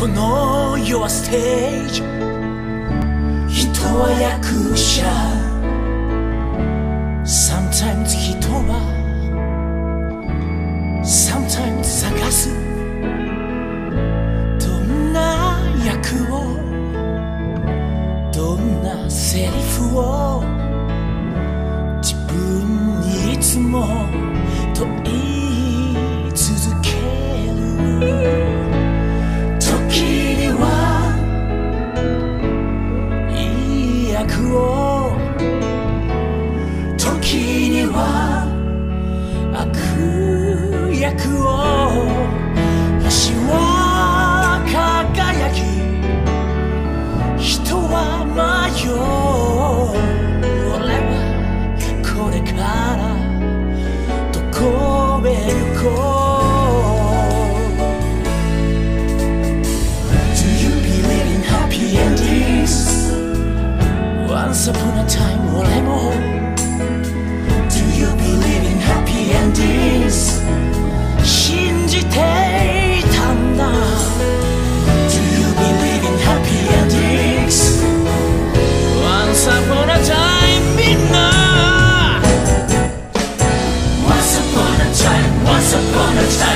この世はステージ、人は役者。 Sometimes 人は Sometimes 探す。どんな役を、どんなセリフを自分にいつも問い続ける。時にはいい役を、時には悪役を。星は輝き、人は迷う。俺はこれからどこへ行こう。 Do you believe in happy endings? Once upon a time 俺も Do you believe in happy endings? 信じていたんだ。 Do you believe in happy endings? Once upon a time みんな Once upon a time, once upon a time